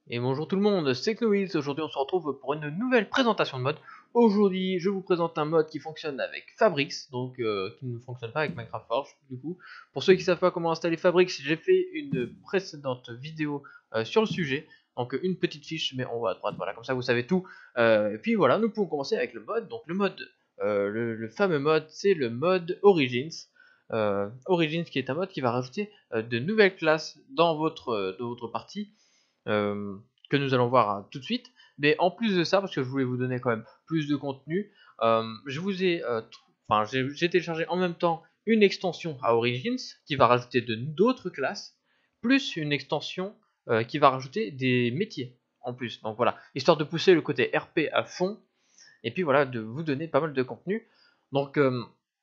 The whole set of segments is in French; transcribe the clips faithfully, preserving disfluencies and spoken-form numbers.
Et bonjour tout le monde, c'est Knowiz. Aujourd'hui on se retrouve pour une nouvelle présentation de mode. Aujourd'hui je vous présente un mode qui fonctionne avec Fabrics, donc euh, qui ne fonctionne pas avec Minecraft Forge du coup. Pour ceux qui ne savent pas comment installer Fabrics, j'ai fait une précédente vidéo euh, sur le sujet. Donc une petite fiche mais en haut à droite, voilà, comme ça vous savez tout. Euh, et puis voilà, nous pouvons commencer avec le mode. Donc le mode, euh, le, le fameux mode, c'est le mode Origins. Euh, Origins qui est un mode qui va rajouter euh, de nouvelles classes dans votre, euh, dans votre partie. Euh, que nous allons voir hein, tout de suite. Mais en plus de ça, parce que je voulais vous donner quand même plus de contenu, euh, je vous ai, euh, enfin, j'ai téléchargé en même temps une extension à Origins qui va rajouter de d'autres classes, plus une extension euh, qui va rajouter des métiers en plus. Donc voilà, histoire de pousser le côté R P à fond, et puis voilà, de vous donner pas mal de contenu. Donc euh,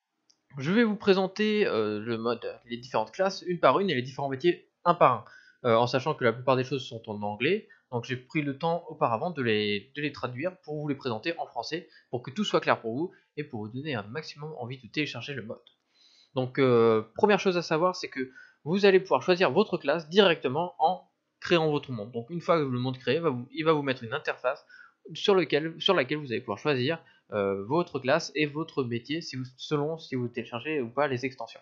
je vais vous présenter euh, le mode, les différentes classes une par une et les différents métiers un par un, euh, en sachant que la plupart des choses sont en anglais. Donc j'ai pris le temps auparavant de les, de les traduire pour vous les présenter en français, pour que tout soit clair pour vous et pour vous donner un maximum envie de télécharger le mode. Donc euh, première chose à savoir, c'est que vous allez pouvoir choisir votre classe directement en créant votre monde. Donc une fois que le monde créé, va vous, il va vous mettre une interface sur, lequel, sur laquelle vous allez pouvoir choisir euh, votre classe et votre métier si vous, selon si vous téléchargez ou pas les extensions.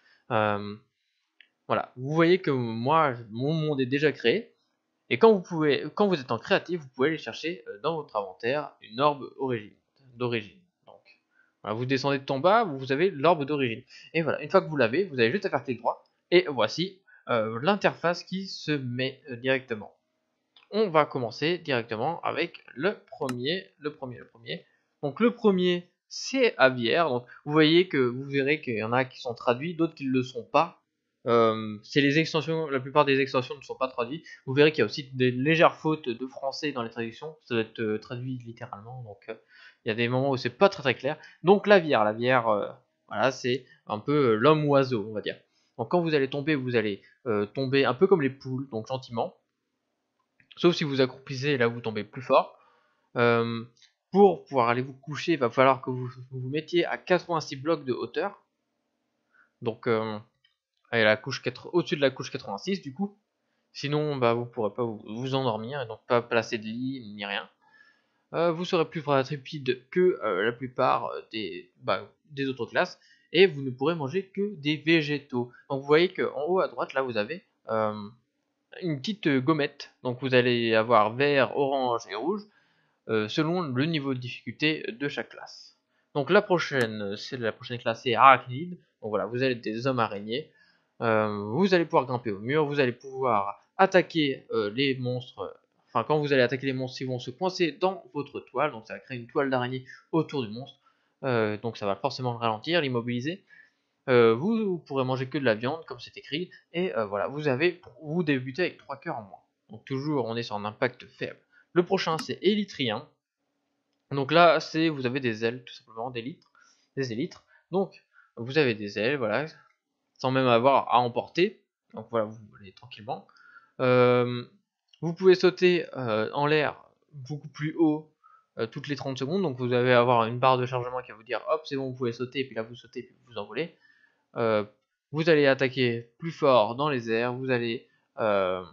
Euh, voilà, vous voyez que moi, mon monde est déjà créé. Et quand vous, pouvez, quand vous êtes en créatif, vous pouvez aller chercher dans votre inventaire une orbe d'origine. Donc, voilà, vous descendez de en bas, vous avez l'orbe d'origine. Et voilà, une fois que vous l'avez, vous avez juste à faire clic droit. Et voici euh, l'interface qui se met euh, directement. On va commencer directement avec le premier, le premier, le premier. Donc le premier, c'est Aviaire. Donc vous voyez que vous verrez qu'il y en a qui sont traduits, d'autres qui ne le sont pas. Euh, c'est les extensions, la plupart des extensions ne sont pas traduites. Vous verrez qu'il y a aussi des légères fautes de français dans les traductions. Ça doit être euh, traduit littéralement. Donc euh, il y a des moments où c'est pas très très clair. Donc l'Aviaire, l'Aviaire, euh, voilà, c'est un peu euh, l'homme oiseau, on va dire. Donc quand vous allez tomber, vous allez euh, tomber un peu comme les poules, donc gentiment. Sauf si vous accroupissez, là vous tombez plus fort. Euh, pour pouvoir aller vous coucher, il va falloir que vous vous mettiez à quatre-vingt-six blocs de hauteur. Donc euh, la couche au-dessus de la couche quatre-vingt-six du coup. Sinon bah, vous ne pourrez pas vous, vous endormir et donc pas placer de lit ni rien. Euh, vous serez plus intrépide que euh, la plupart des, bah, des autres classes. Et vous ne pourrez manger que des végétaux. Donc vous voyez qu'en haut à droite là vous avez euh, une petite gommette. Donc vous allez avoir vert, orange et rouge. Euh, selon le niveau de difficulté de chaque classe. Donc la prochaine, c'est la prochaine classe, c'est Arachnide. Donc voilà, vous allez être des hommes araignées. Euh, vous allez pouvoir grimper au mur, vous allez pouvoir attaquer euh, les monstres. Enfin, quand vous allez attaquer les monstres, ils vont se coincer dans votre toile. Donc ça va créer une toile d'araignée autour du monstre. Euh, donc ça va forcément le ralentir, l'immobiliser. Euh, vous, vous pourrez manger que de la viande, comme c'est écrit. Et euh, voilà, vous avez, vous débutez avec trois cœurs en moins. Donc toujours, on est sur un impact faible. Le prochain, c'est Élytrien. Donc là, c'est vous avez des ailes, tout simplement, des litres, des élytres. Donc, vous avez des ailes, voilà, sans même avoir à emporter. Donc voilà, vous volez tranquillement. Euh, vous pouvez sauter euh, en l'air beaucoup plus haut euh, toutes les trente secondes. Donc vous allez avoir une barre de chargement qui va vous dire hop, c'est bon, vous pouvez sauter, et puis là vous sautez, et puis vous envolez. Euh, vous allez attaquer plus fort dans les airs, vous allez euh,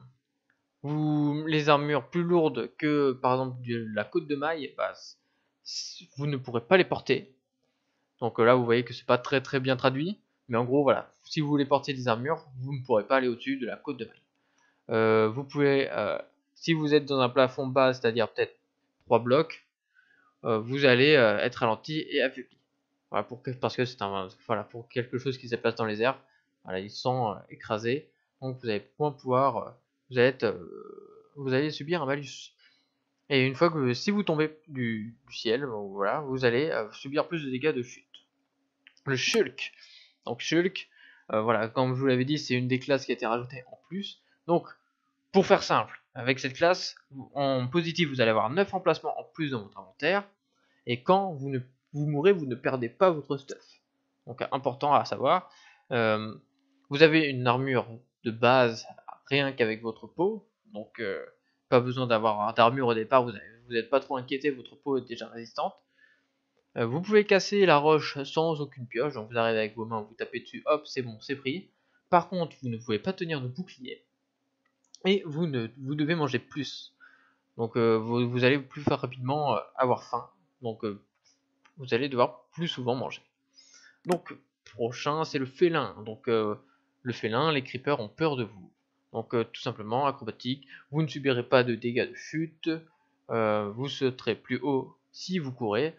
vous, les armures plus lourdes que par exemple de la côte de maille, bah, vous ne pourrez pas les porter. Donc là vous voyez que c'est pas très très bien traduit, mais en gros voilà, si vous voulez porter des armures, vous ne pourrez pas aller au-dessus de la côte de maille. Euh, vous pouvez, euh, si vous êtes dans un plafond bas, c'est-à-dire peut-être trois blocs, euh, vous allez euh, être ralenti et affaibli. Voilà, pour que, parce que c'est un, voilà, pour quelque chose qui se place dans les airs, voilà, ils sont euh, écrasés, donc vous allez point pouvoir, euh, vous allez être, euh, vous allez subir un malus. Et une fois que si vous tombez du, du ciel, voilà, vous allez euh, subir plus de dégâts de chute. Le Shulk. Donc Shulk, euh, voilà, comme je vous l'avais dit, c'est une des classes qui a été rajoutée en plus. Donc, pour faire simple, avec cette classe, en positif, vous allez avoir neuf emplacements en plus dans votre inventaire. Et quand vous, ne, vous mourrez, vous ne perdez pas votre stuff. Donc important à savoir. Euh, vous avez une armure de base rien qu'avec votre peau. Donc euh, pas besoin d'avoir d'armure au départ, vous n'êtes pas trop inquiété, votre peau est déjà résistante. Euh, vous pouvez casser la roche sans aucune pioche, donc vous arrivez avec vos mains, vous tapez dessus, hop, c'est bon, c'est pris. Par contre, vous ne pouvez pas tenir de bouclier. Et vous, ne, vous devez manger plus. Donc euh, vous, vous allez plus rapidement euh, avoir faim. Donc euh, vous allez devoir plus souvent manger. Donc prochain c'est le félin. Donc euh, le félin, les creepers ont peur de vous. Donc euh, tout simplement acrobatique, vous ne subirez pas de dégâts de chute, euh, vous sauterez plus haut si vous courez.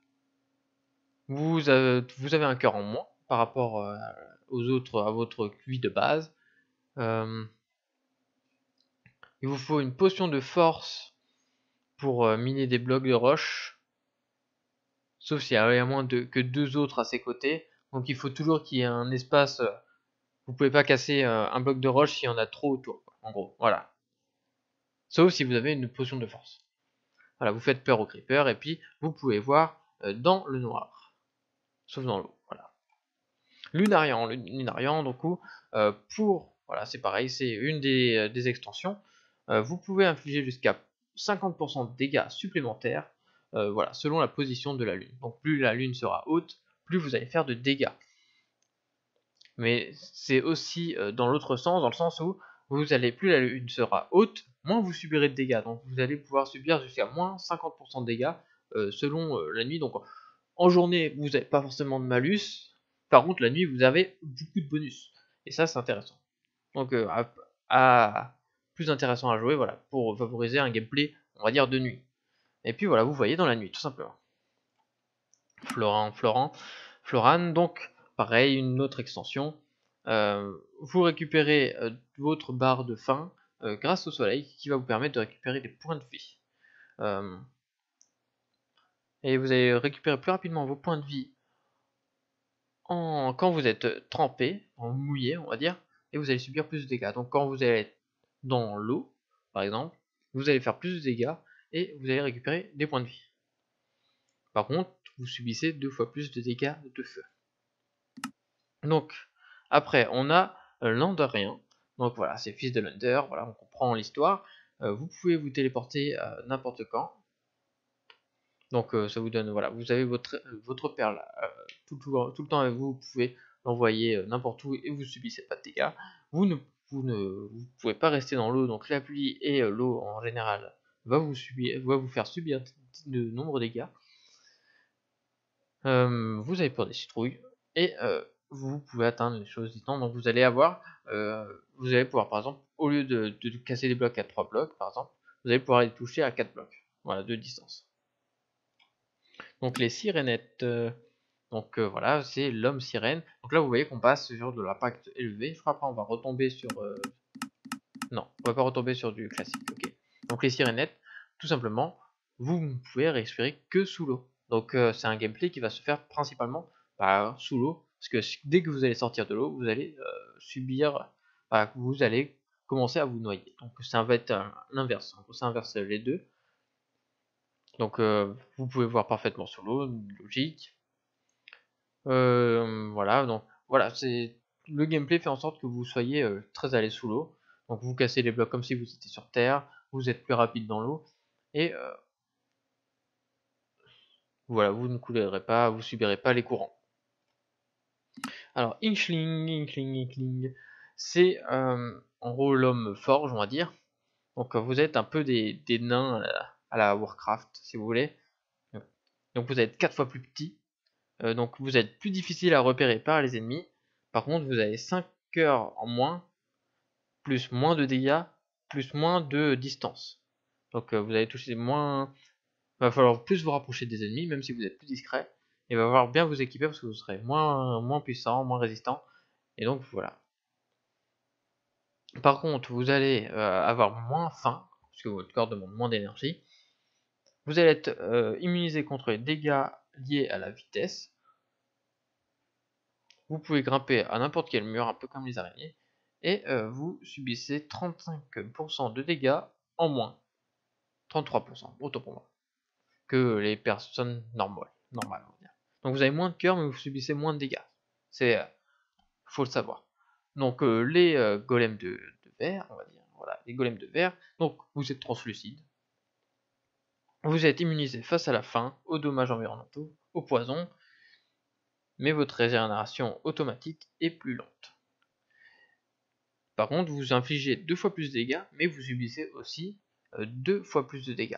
Vous avez, vous avez un cœur en moins par rapport euh, aux autres, à votre Q I de base. Euh, il vous faut une potion de force pour euh, miner des blocs de roche. Sauf s'il y a moins de, que deux autres à ses côtés. Donc il faut toujours qu'il y ait un espace. Euh, vous pouvez pas casser euh, un bloc de roche s'il y en a trop autour. Quoi, en gros, voilà. Sauf si vous avez une potion de force. Voilà, vous faites peur aux creepers et puis vous pouvez voir euh, dans le noir. Sauf dans l'eau, voilà. Lunarian, Lunarian, donc euh, pour, voilà, c'est pareil, c'est une des, euh, des extensions. Euh, vous pouvez infliger jusqu'à cinquante pour cent de dégâts supplémentaires, euh, voilà, selon la position de la lune. Donc plus la lune sera haute, plus vous allez faire de dégâts. Mais c'est aussi euh, dans l'autre sens, dans le sens où vous allez, plus la lune sera haute, moins vous subirez de dégâts. Donc vous allez pouvoir subir jusqu'à moins cinquante pour cent de dégâts euh, selon euh, la nuit. Donc en journée, vous n'avez pas forcément de malus. Par contre, la nuit, vous avez beaucoup de bonus. Et ça, c'est intéressant. Donc, euh, à, à, plus intéressant à jouer, voilà, pour favoriser un gameplay, on va dire, de nuit. Et puis voilà, vous voyez dans la nuit, tout simplement. Florent, Florent, Floran, donc, pareil, une autre extension. Euh, vous récupérez euh, votre barre de faim euh, grâce au soleil, qui va vous permettre de récupérer des points de vie. Euh, et vous allez récupérer plus rapidement vos points de vie En, quand vous êtes trempé, en mouillé, on va dire, et vous allez subir plus de dégâts. Donc quand vous allez être dans l'eau, par exemple, vous allez faire plus de dégâts et vous allez récupérer des points de vie. Par contre, vous subissez deux fois plus de dégâts de feu. Donc, après, on a euh, l'Andarien. Donc voilà, c'est fils de l'Under, voilà, on comprend l'histoire. Euh, vous pouvez vous téléporter euh, n'importe quand. Donc euh, ça vous donne, voilà, vous avez votre, votre perle euh, tout, tout, tout le temps avec vous, vous pouvez l'envoyer euh, n'importe où et vous subissez pas de dégâts. Vous ne, vous ne vous pouvez pas rester dans l'eau, donc la pluie et euh, l'eau en général va vous, subir, va vous faire subir de nombreux dégâts. Euh, vous avez peur des citrouilles et euh, vous pouvez atteindre les choses du temps. Donc vous allez avoir, euh, vous allez pouvoir par exemple, au lieu de, de casser les blocs à trois blocs par exemple, vous allez pouvoir les toucher à quatre blocs, voilà, de distance. Donc les sirénettes, euh, donc euh, voilà, c'est l'homme sirène. Donc là vous voyez qu'on passe sur de l'impact élevé. Je crois après on va retomber sur... Euh... Non, on va pas retomber sur du classique, ok. Donc les sirénettes, tout simplement, vous ne pouvez respirer que sous l'eau. Donc euh, c'est un gameplay qui va se faire principalement bah, sous l'eau. Parce que dès que vous allez sortir de l'eau, vous allez euh, subir... Bah, vous allez commencer à vous noyer. Donc ça va être l'inverse. Ça inverse les deux. Donc euh, vous pouvez voir parfaitement sous l'eau, logique. Euh, voilà, donc voilà, c'est le gameplay fait en sorte que vous soyez euh, très à l'aise sous l'eau. Donc vous cassez les blocs comme si vous étiez sur terre, vous êtes plus rapide dans l'eau et euh, voilà, vous ne coulerez pas, vous subirez pas les courants. Alors Inchling, Inkling, Inkling, c'est euh, en gros l'homme forge, on va dire. Donc vous êtes un peu des, des nains à la, à la Warcraft, si vous voulez. Donc vous êtes quatre fois plus petit. Euh, donc vous êtes plus difficile à repérer par les ennemis. Par contre, vous avez cinq cœurs en moins, plus moins de dégâts, plus moins de distance. Donc euh, vous allez toucher moins. Il va falloir plus vous rapprocher des ennemis, même si vous êtes plus discret. Il va falloir bien vous équiper parce que vous serez moins, moins puissant, moins résistant. Et donc voilà. Par contre, vous allez euh, avoir moins faim, parce que votre corps demande moins d'énergie. Vous allez être euh, immunisé contre les dégâts liés à la vitesse. Vous pouvez grimper à n'importe quel mur, un peu comme les araignées, et euh, vous subissez trente-cinq pour cent de dégâts en moins, trente-trois pour cent, autant pour moi, que les personnes normales. normales on va dire. Donc vous avez moins de cœur, mais vous subissez moins de dégâts. C'est, euh, faut le savoir. Donc euh, les euh, golems de, de verre, on va dire, voilà, les golems de verre. Donc vous êtes translucide. Vous êtes immunisé face à la faim, aux dommages environnementaux, au poison, mais votre régénération automatique est plus lente. Par contre, vous infligez deux fois plus de dégâts, mais vous subissez aussi euh, deux fois plus de dégâts.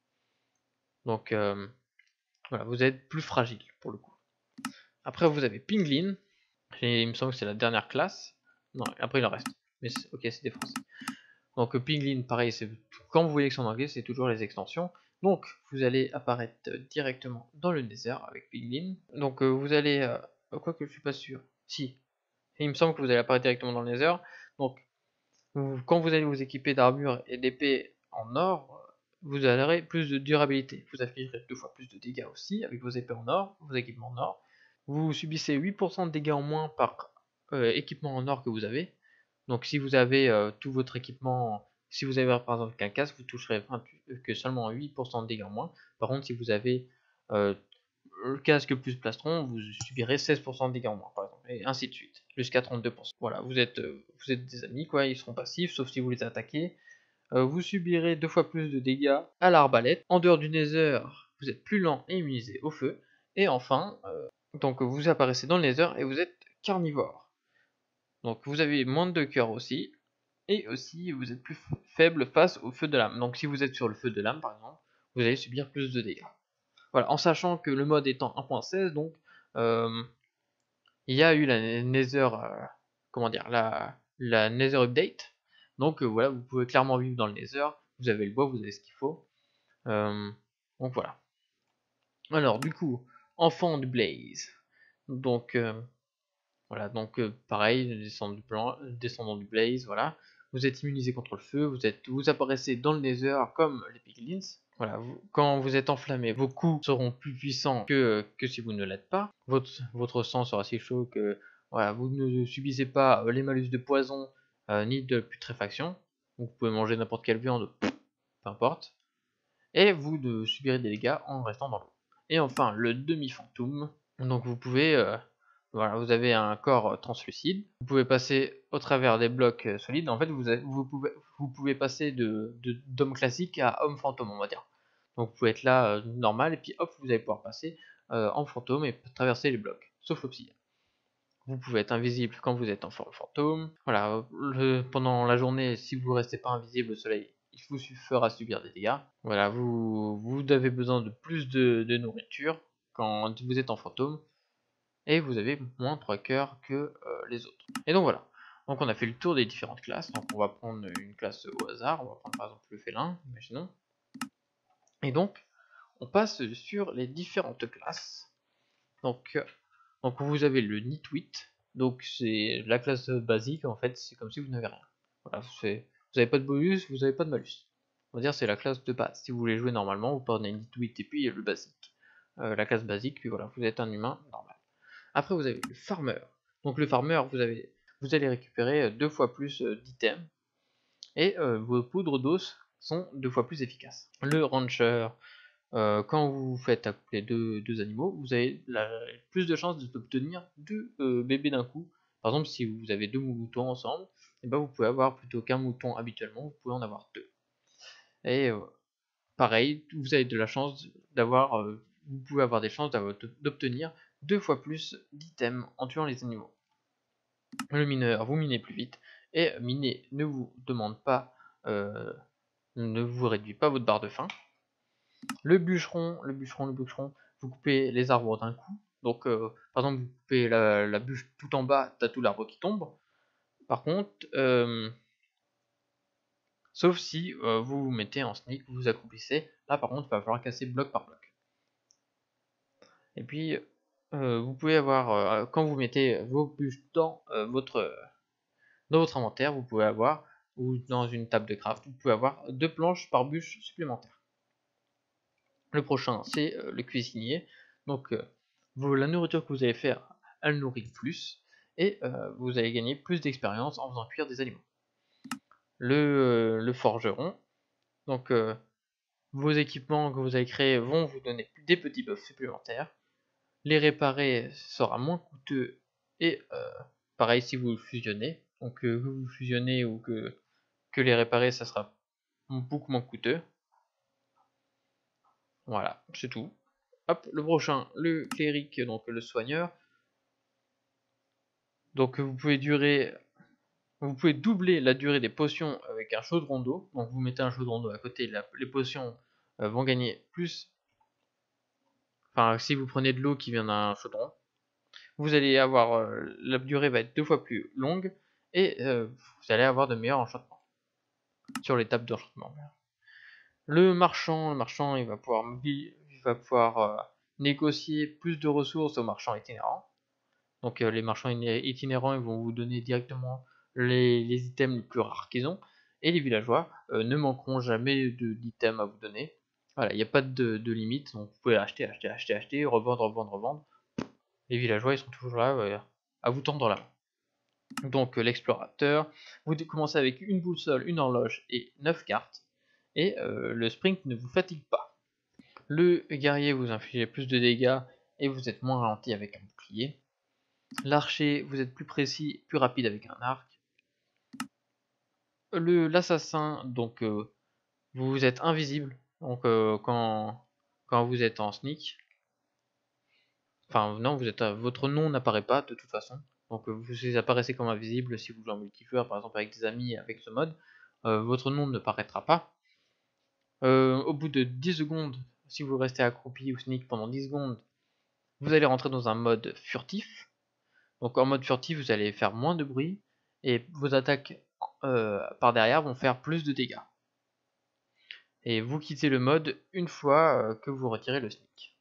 Donc euh, voilà, vous êtes plus fragile pour le coup. Après vous avez Pinglin, et il me semble que c'est la dernière classe. Non, après il en reste. Mais ok, c'est des français. Donc Pinglin, pareil, c'est quand vous voyez que c'est en anglais, c'est toujours les extensions. Donc vous allez apparaître directement dans le Nether avec Pinglin. Donc euh, vous allez, euh, quoi que je suis pas sûr, si, il me semble que vous allez apparaître directement dans le Nether. Donc vous, quand vous allez vous équiper d'armure et d'épée en or, vous aurez plus de durabilité. Vous afficherez deux fois plus de dégâts aussi avec vos épées en or, vos équipements en or. Vous subissez huit pour cent de dégâts en moins par euh, équipement en or que vous avez. Donc si vous avez euh, tout votre équipement, si vous avez par exemple qu'un casque, vous toucherez vingt-huit, que seulement huit pour cent de dégâts en moins. Par contre, si vous avez euh, le casque plus plastron, vous subirez seize pour cent de dégâts en moins, par exemple, et ainsi de suite, jusqu'à trente-deux pour cent. Voilà, vous êtes, euh, vous êtes des amis, quoi, ils seront passifs, sauf si vous les attaquez. Euh, vous subirez deux fois plus de dégâts à l'arbalète. En dehors du Nether, vous êtes plus lent et immunisé au feu. Et enfin, euh, donc vous apparaissez dans le Nether et vous êtes carnivore. Donc vous avez moins de cœur aussi. Et aussi, vous êtes plus faible face au feu de l'âme. Donc si vous êtes sur le feu de l'âme, par exemple, vous allez subir plus de dégâts. Voilà, en sachant que le mode étant un point seize, donc euh, il y a eu la Nether, euh, comment dire, la, la Nether Update. Donc euh, voilà, vous pouvez clairement vivre dans le Nether. Vous avez le bois, vous avez ce qu'il faut. Euh, donc voilà. Alors du coup, enfant du Blaze. Donc euh, voilà, donc euh, pareil, descendant du, blanc, descendant du Blaze, voilà. Vous êtes immunisé contre le feu, vous, êtes, vous apparaissez dans le Nether comme les Piglins. Voilà, vous, quand vous êtes enflammé, vos coups seront plus puissants que, que si vous ne l'êtes pas. Votre, votre sang sera si chaud que voilà, vous ne subissez pas les malus de poison euh, ni de putréfaction. Donc vous pouvez manger n'importe quelle viande, peu importe. Et vous de subirez des dégâts en restant dans l'eau. Et enfin, le demi-fantôme. Donc vous pouvez... Euh, voilà, vous avez un corps translucide. Vous pouvez passer au travers des blocs solides. En fait, vous, avez, vous, pouvez, vous pouvez passer de, de d'homme classique à homme fantôme, on va dire. Donc vous pouvez être là euh, normal et puis hop, vous allez pouvoir passer euh, en fantôme et traverser les blocs, sauf l'obsidienne. Vous pouvez être invisible quand vous êtes en forme fantôme. Voilà, le, pendant la journée, si vous restez pas invisible, le soleil il vous fera subir des dégâts. Voilà, vous, vous avez besoin de plus de, de nourriture quand vous êtes en fantôme. Et vous avez moins trois cœurs que euh, les autres. Et donc voilà. Donc on a fait le tour des différentes classes. Donc on va prendre une classe au hasard. On va prendre par exemple le félin, imaginons. Et donc, on passe sur les différentes classes. Donc, donc vous avez le Nitwit. Donc c'est la classe basique. En fait, c'est comme si vous n'avez rien. Voilà, vous n'avez pas de bonus, vous n'avez pas de malus. On va dire c'est la classe de base. Si vous voulez jouer normalement, vous prenez Nitwit et puis le basique. Euh, la classe basique, puis voilà, vous êtes un humain normal. Après, vous avez le farmer. Donc le farmer, vous, avez, vous allez récupérer deux fois plus d'items. Et euh, vos poudres d'os sont deux fois plus efficaces. Le rancher, euh, quand vous faites accoupler deux, deux animaux, vous avez la, plus de chances d'obtenir deux euh, bébés d'un coup. Par exemple, si vous avez deux moutons ensemble, et ben vous pouvez avoir plutôt qu'un mouton habituellement, vous pouvez en avoir deux. Et euh, pareil, vous avez de la chance d'avoir, euh, vous pouvez avoir des chances d'obtenir deux fois plus d'items en tuant les animaux. Le mineur, vous minez plus vite, et miner ne vous demande pas, euh, ne vous réduit pas votre barre de faim. Le bûcheron, le bûcheron, le bûcheron, vous coupez les arbres d'un coup. Donc, euh, par exemple, vous coupez la, la bûche tout en bas, t'as tout l'arbre qui tombe. Par contre, euh, sauf si euh, vous vous mettez en sneak, vous vous accroupissez. Là, par contre, il va falloir casser bloc par bloc. Et puis, euh, vous pouvez avoir, euh, quand vous mettez vos bûches dans euh, votre dans votre inventaire, vous pouvez avoir, ou dans une table de craft, vous pouvez avoir deux planches par bûche supplémentaires. Le prochain, c'est euh, le cuisinier. Donc, euh, vous, la nourriture que vous allez faire, elle nourrit plus, et euh, vous allez gagner plus d'expérience en faisant cuire des aliments. Le, euh, le forgeron, donc euh, vos équipements que vous avez créés vont vous donner des petits buffs supplémentaires. Les réparer sera moins coûteux, et euh, pareil si vous fusionnez. Donc que euh, vous fusionnez ou que, que les réparer, ça sera beaucoup moins coûteux. Voilà, c'est tout. Hop, le prochain, le cléric, donc le soigneur. Donc vous pouvez durer Vous pouvez doubler la durée des potions avec un chaudron d'eau. Donc vous mettez un chaudron d'eau à côté, la, les potions euh, vont gagner plus. Enfin, si vous prenez de l'eau qui vient d'un chaudron, vous allez avoir euh, la durée va être deux fois plus longue et euh, vous allez avoir de meilleurs enchantements sur les tables d'enchantement. Le marchand, le marchand, il va pouvoir, il va pouvoir euh, négocier plus de ressources aux marchands itinérants. Donc euh, les marchands itinérants, ils vont vous donner directement les, les items les plus rares qu'ils ont. Et les villageois euh, ne manqueront jamais d'items à vous donner. Voilà, il n'y a pas de, de limite, donc vous pouvez acheter, acheter, acheter, acheter, revendre, revendre, revendre. Les villageois, ils sont toujours là euh, à vous tendre la main. Donc euh, l'explorateur, vous commencez avec une boussole, une horloge et neuf cartes. Et euh, le sprint ne vous fatigue pas. Le guerrier, vous infligez plus de dégâts et vous êtes moins ralenti avec un bouclier. L'archer, vous êtes plus précis, plus rapide avec un arc. Le l'assassin, donc euh, vous êtes invisible, donc euh, quand quand vous êtes en sneak. Enfin non, vous êtes votre nom n'apparaît pas de toute façon. Donc euh, vous apparaissez comme invisible si vous jouez en multijoueur, par exemple avec des amis avec ce mode. Euh, votre nom ne paraîtra pas. Euh, au bout de dix secondes, si vous restez accroupi ou sneak pendant dix secondes, vous allez rentrer dans un mode furtif. Donc en mode furtif, vous allez faire moins de bruit et vos attaques euh, par derrière vont faire plus de dégâts. Et vous quittez le mode une fois euh, que vous retirez le sneak.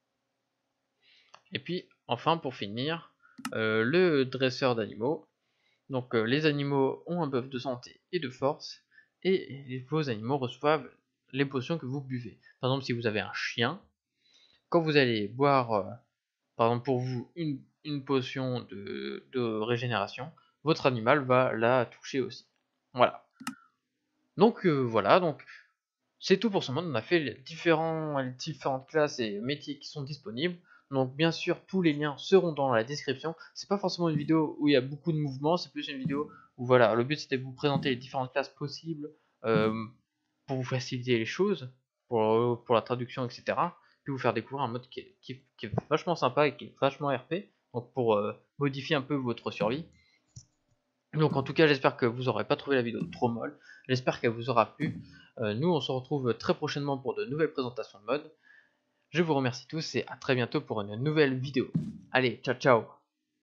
Et puis enfin pour finir, euh, le dresseur d'animaux. Donc euh, les animaux ont un buff de santé et de force et vos animaux reçoivent les potions que vous buvez. Par exemple si vous avez un chien, quand vous allez boire euh, par exemple pour vous une, une potion de, de régénération, votre animal va la toucher aussi. Voilà. Donc euh, voilà, donc c'est tout pour ce monde. On a fait les, différents, les différentes classes et métiers qui sont disponibles. Donc bien sûr, tous les liens seront dans la description. C'est pas forcément une vidéo où il y a beaucoup de mouvements, c'est plus une vidéo où voilà, le but c'était de vous présenter les différentes classes possibles euh, pour vous faciliter les choses, pour, pour la traduction, et cetera. Puis vous faire découvrir un mode qui est, qui est, qui est vachement sympa et qui est vachement R P, donc pour euh, modifier un peu votre survie. Donc en tout cas, j'espère que vous n'aurez pas trouvé la vidéo trop molle. J'espère qu'elle vous aura plu. Euh, nous, on se retrouve très prochainement pour de nouvelles présentations de mode. Je vous remercie tous et à très bientôt pour une nouvelle vidéo. Allez, ciao ciao!